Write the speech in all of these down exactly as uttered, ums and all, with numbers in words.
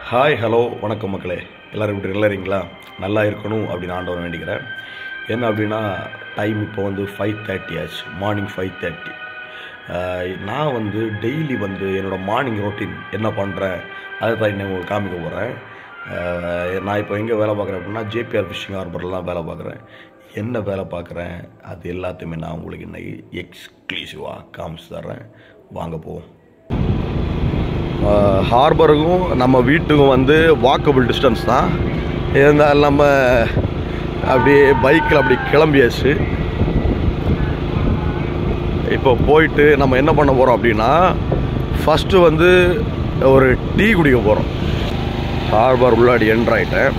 Hi hello வணக்கம் மக்களே, எல்லோரும் இப்படி நல்லா இருக்கீங்களா? நல்லா இருக்கணும் அப்படின்னு ஆண்டவன் வேண்டிக்கிறேன். என்ன அப்படின்னா டைம் இப்போ வந்து ஃபைவ் தேர்ட்டி ஆச்சு, மார்னிங் ஃபைவ் தேர்ட்டி. நான் வந்து டெய்லி வந்து என்னோடய மார்னிங் ரொட்டீன் என்ன பண்ணுறேன் அதை தான் இன்னும் உங்களுக்கு காமிக்க போகிறேன். நான் இப்போ எங்கே வேலை பார்க்குறேன் அப்படின்னா ஜேபிஆர் ஃபிஷிங் ஹார்பரில் தான் வேலை பார்க்குறேன். என்ன வேலை பார்க்குறேன் அது எல்லாத்தையுமே நான் உங்களுக்கு இன்றைக்கி எக்ஸ்க்ளூசிவாக காமிச்சு தர்றேன். வாங்க போவோம். ஹார்பருக்கும் நம்ம வீட்டுக்கும் வந்து வாக்கபிள் டிஸ்டன்ஸ் தான். இருந்தாலும் நம்ம அப்படியே பைக்கில் அப்படி கிளம்பியாச்சு. இப்போ போயிட்டு நம்ம என்ன பண்ண போகிறோம் அப்படின்னா ஃபஸ்ட்டு வந்து ஒரு டீ குடிக்க போகிறோம். ஹார்பர் உள்ளாடி என்ட்ரு ஆகிட்டேன்.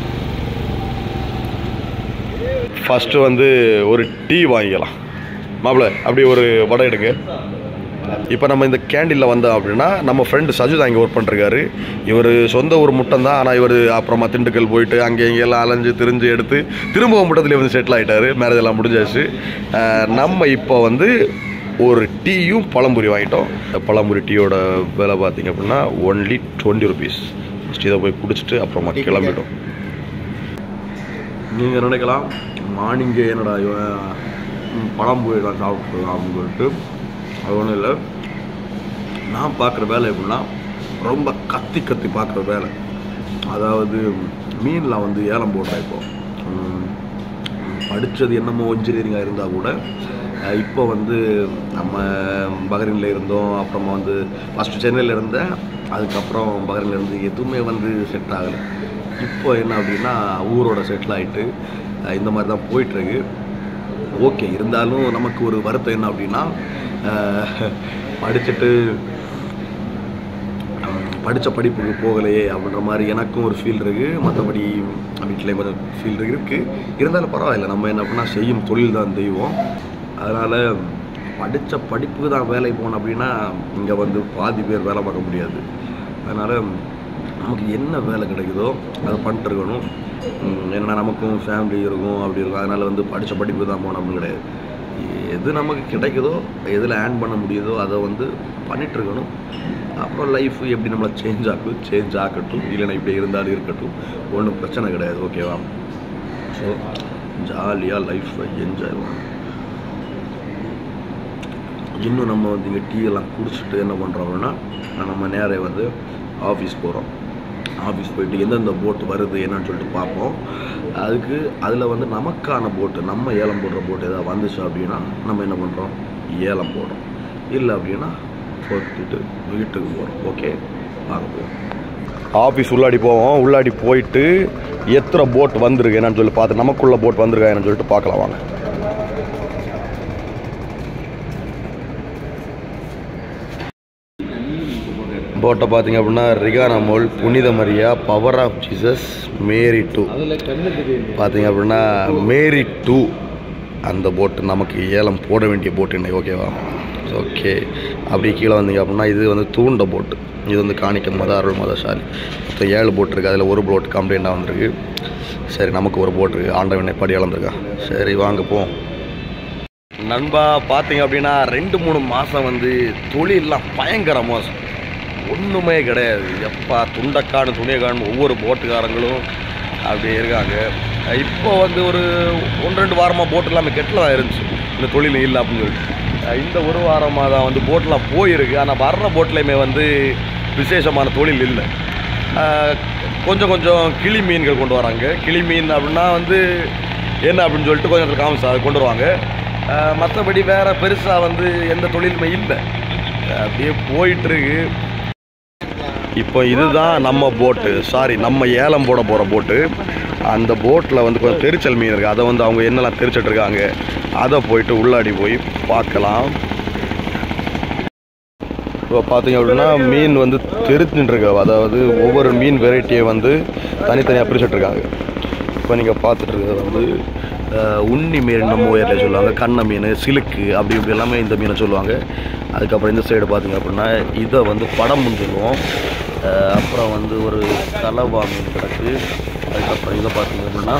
ஃபஸ்ட்டு வந்து ஒரு டீ வாங்கிக்கலாம். மாப்பிள்ள அப்படி ஒரு வடை எடுங்க. இப்போ நம்ம இந்த கேண்டீனில் வந்தோம் அப்படின்னா நம்ம ஃப்ரெண்டு சஜிதா இங்கே ஒர்க் பண்ணிருக்காரு. இவர் சொந்த ஒரு முட்டம் தான், ஆனால் இவர் அப்புறமா திண்டுக்கல் போயிட்டு அங்கே இங்கெல்லாம் அலைஞ்சு திரிஞ்சு எடுத்து திரும்ப முட்டத்துலேயே வந்து செட்டில் ஆகிட்டார். மேரேஜ் எல்லாம் முடிஞ்சாச்சு. நம்ம இப்போ வந்து ஒரு டீயும் பழம்புரி வாங்கிட்டோம். பழம்புரி டீயோட விலை பார்த்திங்க அப்படின்னா ஒன்லி டுவெண்ட்டி ருபீஸ். ஃபஸ்ட் இதை போய் குடிச்சிட்டு அப்புறமா கிளம்பிட்டோம். நீங்கள் நினைக்கலாம் மார்னிங்கே என்னடா பழம்புரி தான் சாப்பிட்ருலாம் அப்படின்னு சொல்லிட்டு. அது ஒன்றும் இல்லை, நான் பார்க்குற வேலை எப்படின்னா ரொம்ப கத்தி கத்தி பார்க்குற வேலை. அதாவது மீனில் வந்து ஏலம் போடுறேன். இப்போ படித்தது என்னமோ இன்ஜினியரிங்காக இருந்தால் கூட இப்போ வந்து நம்ம பஹ்ரைனில் இருந்தோம், அப்புறமா வந்து ஃபஸ்ட்டு சென்னையில் இருந்தேன், அதுக்கப்புறம் பஹ்ரைனில் இருந்து எதுவுமே வந்து செட் ஆகலை. இப்போ என்ன அப்படின்னா ஊரோட செட்டில் ஆகிட்டு இந்த மாதிரி தான் போயிட்டுருக்கு. ஓகே, இருந்தாலும் நமக்கு ஒரு வருத்தம் என்ன அப்படின்னா படிச்சுட்டு படித்த படிப்புக்கு போகலையே அப்படின்ற மாதிரி எனக்கும் ஒரு ஃபீல் இருக்குது. மற்றபடி வீட்டில் கொஞ்சம் ஃபீல் இருக்குது. இருந்தாலும் பரவாயில்ல, நம்ம என்ன பண்ணால் செய்யும் தொழில் தான் தெய்வம். அதனால் படித்த படிப்புக்கு தான் வேலை போகணும் அப்படின்னா இங்கே வந்து பாதி பேர் வேலை பார்க்க முடியாது. அதனால் நமக்கு என்ன வேலை கிடைக்குதோ அதை பண்ணிட்டு இருக்கணும். ஏன்னா நமக்கும் ஃபேமிலி இருக்கும், அப்படி இருக்கும். அதனால் வந்து படித்த படிப்பு தான் போகணும் அப்படின்னு கிடையாது. எது நமக்கு கிடைக்குதோ, எதில் ஏர்ன் பண்ண முடியுதோ அதை வந்து பண்ணிகிட்ருக்கணும். அப்புறம் லைஃப் எப்படி நம்மளை சேஞ்ச் ஆகும் சேஞ்ச் ஆகட்டும், இல்லைன்னா இப்படி இருந்தாலும் இருக்கட்டும், ஒன்றும் பிரச்சனை கிடையாது. ஓகேவா? ஸோ ஜாலியாக லைஃப்பை என்ஜாய் பண்ணணும். இன்னும் நம்ம வந்து இங்கே டீ எல்லாம் குடிச்சிட்டு என்ன பண்ணுறோம் அப்படின்னா நம்ம நேரே வந்து ஆஃபீஸ் போகிறோம். ஆஃபீஸ் போயிட்டு எந்தெந்த போட்டு வருது என்னன்னு சொல்லிட்டு பார்ப்போம். அதுக்கு அதில் வந்து நமக்கான போட்டு, நம்ம ஏலம் போடுற போட்டு எதாவது வந்துச்சு அப்படின்னா நம்ம என்ன பண்ணுறோம், ஏலம் போடுறோம். இல்லை அப்படின்னா போட்டுட்டு வீட்டுக்கு போகிறோம். ஓகே, வாங்க போவோம். ஆஃபீஸ் உள்ளாடி போவோம். உள்ளாடி போயிட்டு எத்தனை போட் வந்துருக்கு என்னன்னு சொல்லி பார்த்து நமக்குள்ள போட் வந்துருக்கா என்னன்னு சொல்லிட்டு பார்க்கலாம் வாங்க. போட்டை பார்த்தீங்க அப்படின்னா ரிகானா மோல், புனித மரியா, power of Jesus, Mary two. பார்த்தீங்க அப்படின்னா மேரி டூ அந்த போட்டு நமக்கு ஏலம் போட வேண்டிய போட்டு இன்னைக்கு. ஓகேவா? ஓகே, அப்படி கீழே வந்தீங்க அப்படின்னா இது வந்து தூண்ட போட்டு. இது வந்து காணிக்க மத அருள் மதசாலி. இப்போ ஏழு போட் இருக்குது. அதில் ஒரு போட் கம்ப்ளைண்ட்டாக வந்திருக்கு. சரி, நமக்கு ஒரு போட் இருக்குது. ஆண்டவனை படி இழந்திருக்கா. சரி வாங்க போவோம். நண்பா பார்த்தீங்க அப்படின்னா ரெண்டு மூணு மாதம் வந்து தொழிலெலாம் பயங்கர மோசம், ஒன்றுமே கிடையாது. எப்பா துண்டக்கானு துணியக்கானு ஒவ்வொரு போட்டுக்காரங்களும் அப்படியே இருக்காங்க. இப்போ வந்து ஒரு ஒன்று ரெண்டு வாரமாக போட்டு எல்லாமே கெட்டில் தான் இருந்துச்சு, இந்த தொழில் இல்லை அப்படின்னு சொல்லிட்டு. இந்த ஒரு வாரமாக தான் வந்து போட்டெலாம் போயிருக்கு. ஆனால் வர்ற போட்லேயுமே வந்து விசேஷமான தொழில் இல்லை. கொஞ்சம் கொஞ்சம் கிளி மீன்கள் கொண்டு வராங்க. கிளி மீன் அப்படின்னா வந்து என்ன அப்படின்னு சொல்லிட்டு கொஞ்சம் காமிச்சா அது கொண்டு வருவாங்க. மற்றபடி வேறு பெருசாக வந்து எந்த தொழிலுமே இல்லை. அப்படியே போயிட்டுருக்கு. இப்போ இதுதான் நம்ம போட்டு, சாரி நம்ம ஏலம் போட போகிற போட்டு. அந்த போட்டில் வந்து கொஞ்சம் தெரிச்சல் மீன் இருக்குது. அதை வந்து அவங்க என்னெல்லாம் தெரிச்சிட்ருக்காங்க அதை போயிட்டு உள்ளாடி போய் பார்க்கலாம். இப்போ பார்த்தீங்க அப்படின்னா மீன் வந்து தெரிச்சுட்டுருக்கு. அதாவது ஒவ்வொரு மீன் வெரைட்டியை வந்து தனித்தனியாக பிரிச்சுட்ருக்காங்க. இப்போ நீங்கள் பார்த்துட்ருக்கிறது வந்து உண்ணி மீன் நம்ம ஊரில் சொல்லுவாங்க, கண்ணை மீன், சிலுக்கு, அப்படி இப்படி எல்லாமே இந்த மீனை சொல்லுவாங்க. அதுக்கப்புறம் இந்த சைடு பார்த்திங்க அப்படின்னா இதை வந்து படம்னு சொல்லுவோம். அப்புறம் வந்து ஒரு கலவா மீன் கிடக்கு. அதுக்கப்புறம் இதை பார்த்திங்க அப்படின்னா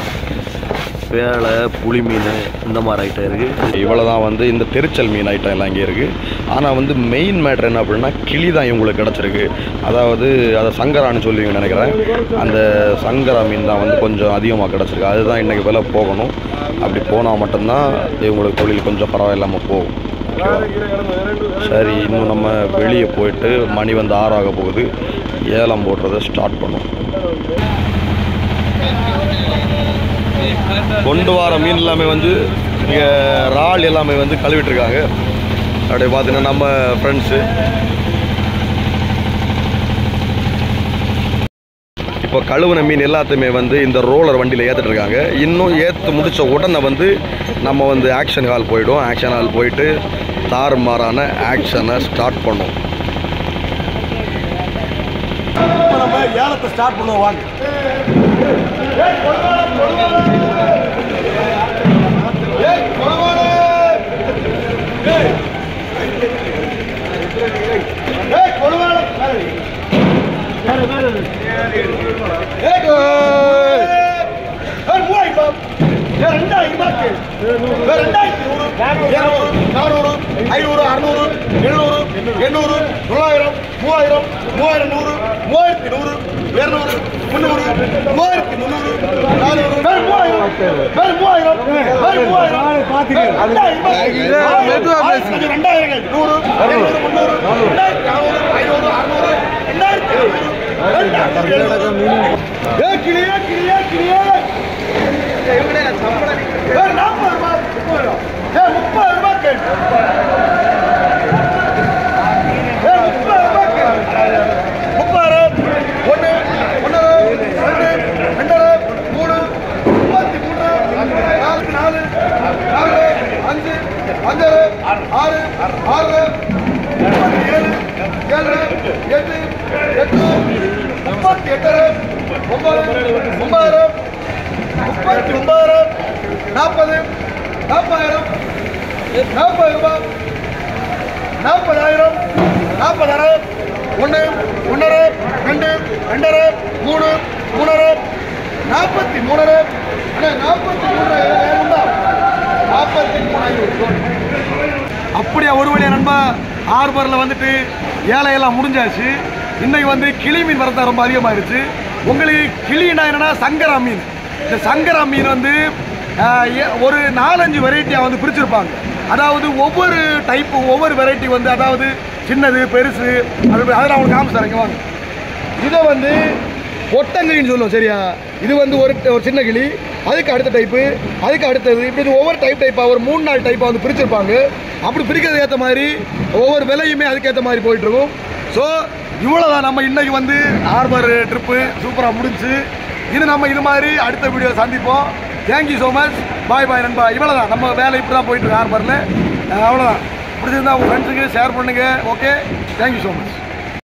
வேலை, புளி மீன், இந்த மாதிரி ஐட்டம் இருக்குது. இவ்வளோ தான் வந்து இந்த தெரிச்சல் மீன் ஐட்டம் எல்லாம் இங்கே இருக்குது. ஆனால் வந்து மெயின் மேட்ரு என்ன அப்படின்னா கிளி தான் இவங்களுக்கு கிடச்சிருக்கு. அதாவது அதை சங்கரான்னு சொல்லுவீங்கன்னு நினைக்கிறேன். அந்த சங்கரா மீன் தான் வந்து கொஞ்சம் அதிகமாக கிடச்சிருக்கு. அதுதான் இன்றைக்கி விலை போகணும். அப்படி போனால் மட்டும்தான் இவங்களுக்கு தொழில் கொஞ்சம் பரவாயில்லாமல் போகும். சரி, இன்னும் நம்ம வெளியே போயிட்டு மணி வந்து ஆறாக போகுது. ஏலம் போடுறதை ஸ்டார்ட் பண்ணும். கொண்டு வர மீன் எல்லாமே வந்து இங்கே இறால் எல்லாமே வந்து கழுவிட்டுருக்காங்க. அப்படியே பார்த்தீங்கன்னா நம்ம ஃப்ரெண்ட்ஸு இப்போ கழுவுன மீன் எல்லாத்தையுமே வந்து இந்த ரோலர் வண்டியில் ஏற்றிட்டு இருக்காங்க. இன்னும் ஏற்று முடித்த உடனே வந்து நம்ம வந்து ஆக்ஷன் ஹால் போயிடும். ஆக்ஷன் ஹால் போயிட்டு தாறுமாறான ஆக்ஷனை ஸ்டார்ட் பண்ணுவோம். நம்ம ஏலத்தை ஸ்டார்ட் பண்ணுவோம் வாங்க. நானூறு ஐநூறு அறுநூறு எழுநூறு எண்ணூறு தொள்ளாயிரம் மூவாயிரம் மூவாயிரம் நூறு மூவாயிரத்தி நூறு இருநூறு முந்நூறு மூவாயிரத்தி முந்நூறு நானூறு மூவாயிரம் மூவாயிரம் ரெண்டாயிரம் நூறு எழுநூறு முந்நூறு ரெண்டாயிரத்தி நானூறு ஐநூறு அறுநூறு ரெண்டாயிரத்தி கிளியா கிளியா கிளியா நாற்பது ரூபாய் முப்பது ரூபாய் முப்பது ரூபாய் கேள்வி முப்பது ஒன்று ஒன்றரை ரெண்டு ரெண்டரை மூணு முப்பத்தி மூணு நாலு நாலு நாலு அஞ்சு அஞ்சரை ஆறு ஆறு முப்பத்தி ஏழு ஏழு எட்டு எட்டு முப்பத்தி எட்டரை ஒன்பது ஒன்பதாயிரம் முப்பத்தி ஒன்பதாயிரம் நாற்பது நாற்பதாயிரம் நாற்பது ரூபாய் நாற்பதாயிரம் நாற்பதாயிரம் ஒன்று ஒன்றரை ரெண்டு ரெண்டரை மூணு மூணரை நாற்பத்தி மூணரை நாற்பத்தி மூணாயிரம் நாற்பத்தி மூணாயிரம். அப்படியே ஒரு வழியா நண்பா ஹார்பரில் வந்துட்டு ஏழையெல்லாம் முடிஞ்சாச்சு. இன்னைக்கு வந்து கிளி மீன் வரதான் ரொம்ப அதிகமாகிடுச்சு. உங்களுக்கு கிளின்னா என்னன்னா சங்கரா மீன். இந்த சங்கரா மீன் வந்து ஒரு நாலஞ்சு வெரைட்டியாக வந்து பிரிச்சிருப்பாங்க. அதாவது ஒவ்வொரு டைப்பு ஒவ்வொரு வெரைட்டி வந்து அதாவது சின்னது பெருசு அது அதில் அவங்களுக்கு காமிச்சு தரங்க வாங்க. இதை வந்து ஒட்டங்கிளின்னு சொல்லுவோம் சரியா. இது வந்து ஒரு ஒரு சின்ன கிளி, அதுக்கு அடுத்த டைப்பு, அதுக்கு அடுத்தது, இப்படி ஒவ்வொரு டைப் டைப்பாக ஒரு மூணு நாலு டைப்பாக வந்து பிரிச்சிருப்பாங்க. அப்படி பிரிக்கிறதுக்கு ஏற்ற மாதிரி ஒவ்வொரு விலையுமே அதுக்கேற்ற மாதிரி போயிட்டுருக்கும். ஸோ இவ்வளோதான் நம்ம இன்றைக்கி வந்து ஹார்பர் ட்ரிப்பு சூப்பராக முடிஞ்சு. இது நம்ம இது மாதிரி அடுத்த வீடியோ சந்திப்போம். Thank you so much. Bye bye நண்பா. இவ்வளோ தான் நம்ம வேலை இப்படி தான் போயிட்டுருக்கு ஹார்பரில். அவ்வளோதான். பிடிச்சிருந்தா உங்கள் ஃப்ரெண்ட்ஸுக்கு ஷேர் பண்ணுங்கள். Okay, thank you so much.